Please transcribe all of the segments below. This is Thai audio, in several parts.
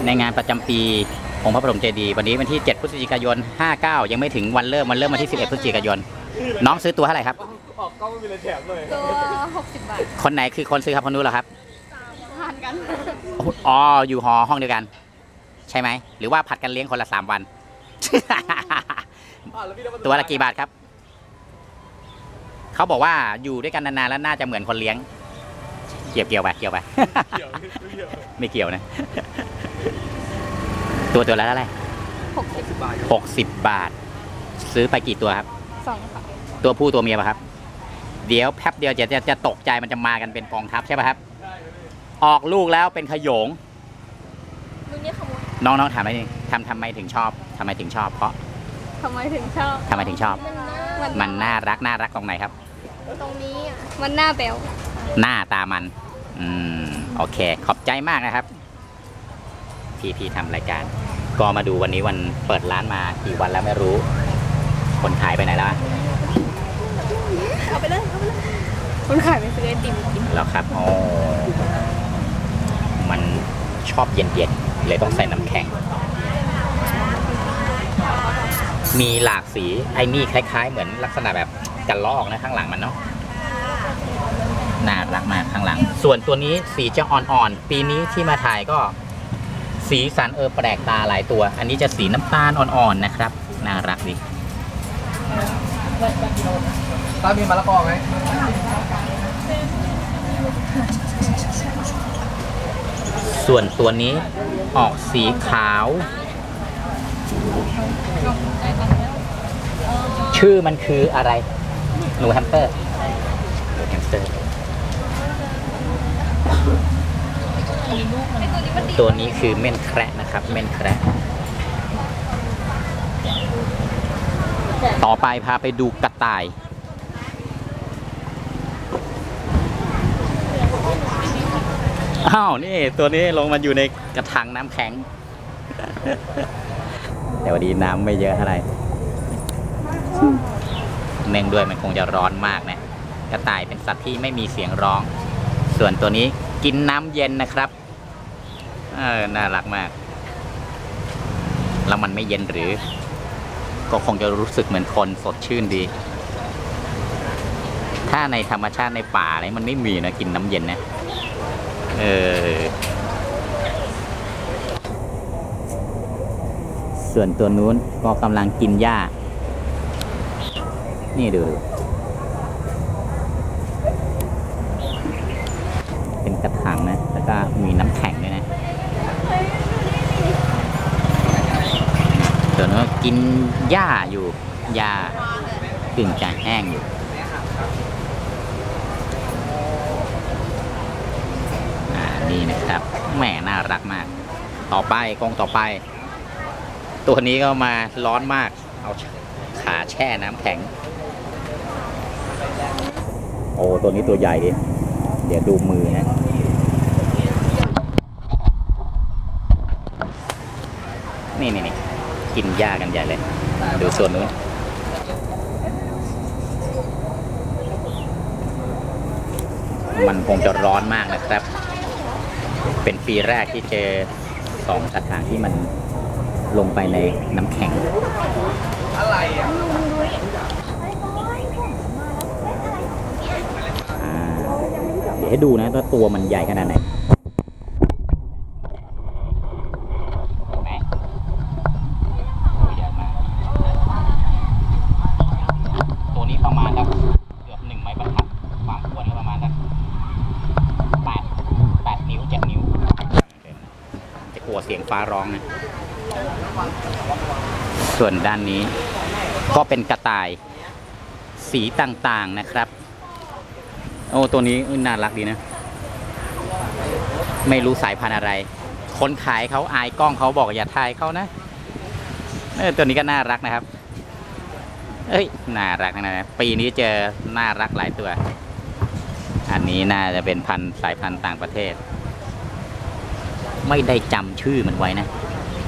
ในงานประจำปีองค์พระบรมเจดีย์วันนี้วันที่7 พฤศจิกายน 59ยังไม่ถึงวันเริ่มวันที่11 พฤศจิกายนน้องซื้อตัวเท่าไหร่ครับออกก็ไม่มีอะไรแถมเลยตัว60 บาทคนไหนคือคนซื้อครับคนนู้นเหรอครับผ่านกันอ๋ออยู่หอห้องเดียวกันใช่ไหมหรือว่าผัดกันเลี้ยงคนละ3 วันตัวละกี่บาทครับเขาบอกว่าอยู่ด้วยกันนานๆแล้วน่าจะเหมือนคนเลี้ยงเกี่ยวไปไม่เกี่ยวนะตัวละเท่าไหร่60 บาทซื้อไปกี่ตัวครับ 2 ค่ะตัวผู้ตัวเมียป่ะครับเดี๋ยวแป๊บเดียวจะตกใจมันจะมากันเป็นกองทัพใช่ป่ะครับออกลูกแล้วเป็นขโยงน้องๆถามอะไรนี่ทำไมถึงชอบเพราะทำไมถึงชอบมันน่ารักตรงไหนครับตรงนี้มันหน้าแป๋วหน้าตามันโอเคขอบใจมากนะครับพี่ทำรายการก็มาดูวันนี้วันเปิดร้านมากี่วันแล้วไม่รู้คนขายไปไหนแล้วเอาไปเลยคนขายไปซื้อไอติมกินแล้วครับอ๋อมันชอบเย็นๆเลยต้องใส่น้ำแข็งมีหลากสีไอ้นี่คล้ายๆเหมือนลักษณะแบบกันลอกนะข้างหลังมันเนาะน่ารักมากข้างหลังส่วนตัวนี้สีจะอ่อนๆปีนี้ที่มาถ่ายก็สีสันแปลกตาหลายตัวอันนี้จะสีน้ำตาลอ่อนๆนะครับน่ารักดีตามีมะละกอไหมส่วนตัวนี้ออกสีขาวชื่อมันคืออะไรหนูแฮมสเตอร์ตัวนี้คือเม่นแคระนะครับเม่นแคระต่อไปพาไปดูกระต่ายอ้าวนี่ตัวนี้ลงมาอยู่ในกระถางน้ำแข็งแต่วันนี้น้ำไม่เยอะเท่าไหร่เนื่องด้วยมันคงจะร้อนมากนะกระต่ายเป็นสัตว์ที่ไม่มีเสียงร้องส่วนตัวนี้กินน้ำเย็นนะครับน่ารักมากแล้วมันไม่เย็นหรือก็คงจะรู้สึกเหมือนคนสดชื่นดีถ้าในธรรมชาติในป่าอะไรมันไม่มีนะกินน้ำเย็นนะส่วนตัวนู้นก็กำลังกินหญ้านี่ดูเป็นกระถางนะแล้วก็มีน้ำแข็งด้วยนะตัวนู้นกินหญ้าอยู่หญ้ากึ่งจะแห้งอยู่นี่นะครับแหมน่ารักมากต่อไปกองต่อไปตัวนี้ก็มาร้อนมากเอาขาแช่น้ำแข็งโอ้ตัวนี้ตัวใหญ่ดิเดี๋ยวดูมือนะนี่กินหญ้ากันใหญ่เลยดูส่วนนู้นมันคงจะร้อนมากนะครับเป็นปีแรกที่เจอ2 กระถางที่มันลงไปในน้ำแข็งอะไรอ่ะเดี๋ยวให้ดูนะตัวมันใหญ่ขนาดไหนตัวนี้ประมาณเกือบ1 ไม้บรรทัดความอ้วนก็ประมาณ8 นิ้ว 7 นิ้วจะกลัวเสียงฟ้าร้องนะส่วนด้านนี้ก็เป็นกระต่ายสีต่างๆนะครับโอ้ตัวนี้น่ารักดีนะไม่รู้สายพันธุ์อะไรคนขายเขาอายกล้องเขาบอกอย่าถ่ายเขานะตัวนี้ก็น่ารักนะครับน่ารักนะปีนี้เจอน่ารักหลายตัวอันนี้น่าจะเป็นสายพันธุ์ต่างประเทศไม่ได้จำชื่อมันไว้นะ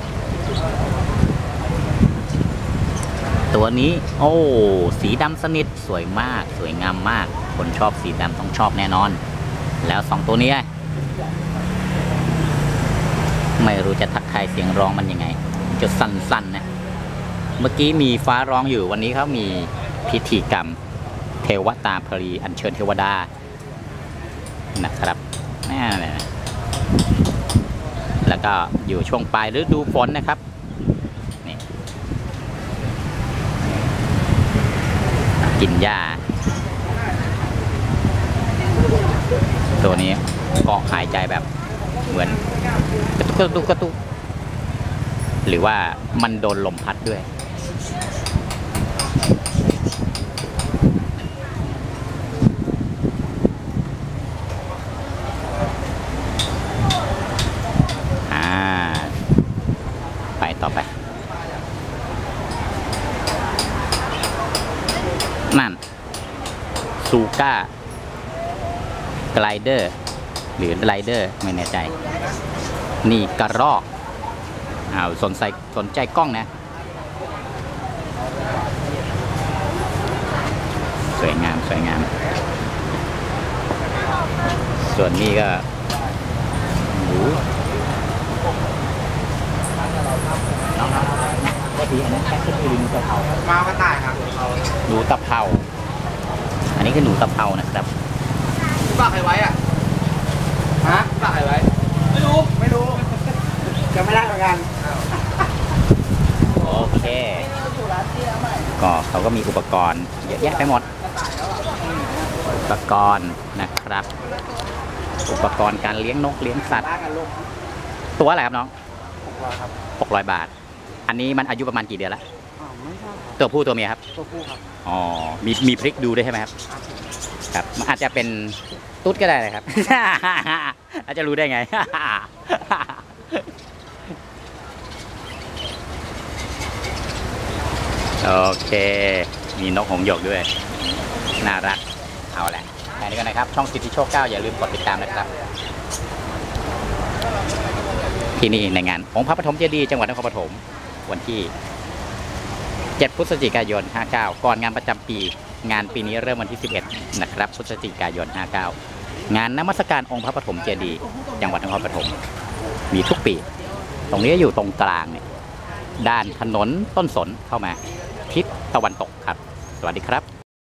ตัวนี้โอ้สีดำสนิทสวยมากสวยงามมากคนชอบสีดำต้องชอบแน่นอนแล้ว2 ตัวนี้ไม่รู้จะทักทายเสียงร้องมันยังไงจะสั่นๆนะเมื่อกี้มีฟ้าร้องอยู่วันนี้เขามีพิธีกรรมเทวตาพรีอัญเชิญเทวดานะครับนี่แหละแล้วก็อยู่ช่วงปลายฤดูฝนนะครับนี่กินหญ้าตัวนี้ก็หายใจแบบเหมือนกระตุกหรือว่ามันโดนลมพัดด้วยไปต่อไปนั่นซูก้าไกลเดอร์หรือไลเดอร์ไม่แน่ใจนี่กระรอกสนใจกล้องนะสวยงามส่วนนี้ก็ก็ดีอันนั้นแค่ขึ้นไปดูตะเภามาก็ตายครับหนูตะเภาอันนี้คือหนูตะเภานะครับฝากใครไว้อ่ะฮะฝากใครไว้ไม่รู้จะไม่ได้เหมือนกันโอเคก็เขาก็มีอุปกรณ์เยอะแยะไปหมดอุปกรณ์นะครับอุปกรณ์การเลี้ยงนกเลี้ยงสัตว์ตัวอะไรครับน้อง600 บาทอันนี้มันอายุประมาณกี่เดือนแล้วตัวผู้ตัวเมียครับตัวผู้ครับอ๋อมีพริกดูด้วยใช่ไหมครับครับมันอาจจะเป็นตุ๊ดก็ได้เลยครับ อาจจะรู้ได้ไง โอเคมีนกหงส์หยกด้วยน่ารักเอาแหละแค่นี้กันนะครับช่องสิทธิโชค 9อย่าลืมกดติดตามนะครับที่นี่ในงานองค์พระปฐมเจดีย์จังหวัดนครปฐมวันที่7 พฤศจิกายน 59ก่อนงานประจำปีงานปีนี้เริ่มวันที่11นะครับพฤศจิกายน 59งานนมัสการองค์พระปฐมเจดีย์จังหวัดนครปฐมมีทุกปีตรงนี้อยู่ตรงกลางเนี่ยด้านถนนต้นสนเข้ามาทิศตะวันตกครับสวัสดีครับ